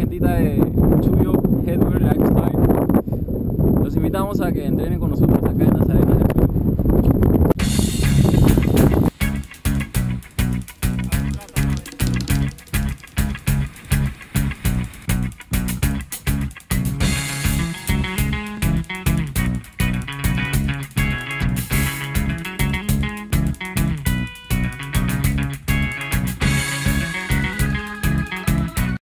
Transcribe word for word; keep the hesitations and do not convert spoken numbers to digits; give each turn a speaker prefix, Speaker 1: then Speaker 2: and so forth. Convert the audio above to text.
Speaker 1: gentita de Chuyo Headwear Lifestyle. Los invitamos a que entrenen con nosotros acá en Nazareno